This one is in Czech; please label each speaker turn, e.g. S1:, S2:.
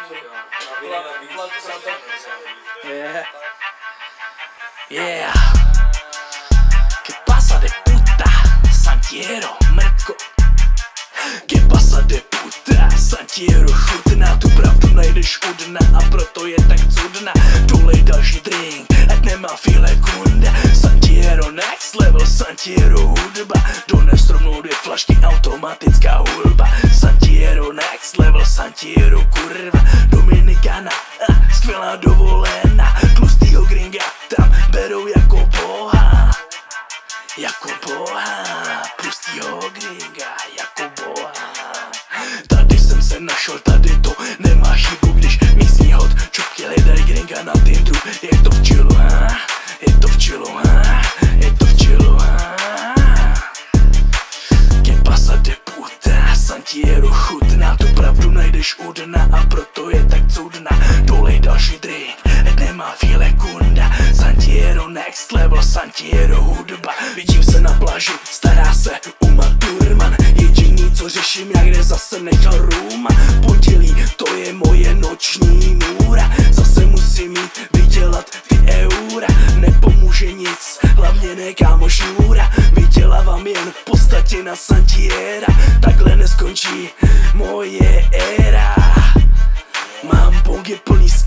S1: Yeah. Yeah. ¿Qué pasa de puta? Santiero, mrtko. ¿Qué pasa de puta? Santiero, chutná, tu pravdu najdeš u dna a proto je tak cudná. Dolej další drink, ať nemá file kunda. Santiero next level, Santiero hudba. Dones rovnou 2 flašky, automatická hudba. Santiero next level, Santiero kurva. Dominikana, skvělá dovolená. Tlustýho gringa tam berou jako boha. Jako boha, tlustýho gringa jako boha. Tady jsem se našel, tady to nemá chybu, když místní hod čupky hledají gringa na Tinderu. Je to v chillu, je to v chillu, je to v chillu. ¿Qué pasa de puta? Santiero chutná, tu pravdu najdeš u dna a proto je tak cudná. Dolej další drink, nemá file kunda. Santiero next level, Santiero hudba. Vidím se na pláži, stará se Uma Thurman. Jediný co řeším, jak kde zase nechal rům. Pondělí, to je moje noční můra. Zase musím mít vydělat ty eura. Nepomůže nic, hlavně ne kámo šňůra. Vydělávám jen v podstatě na Santiera. Takhle neskončí moje éra. Mám bongy plný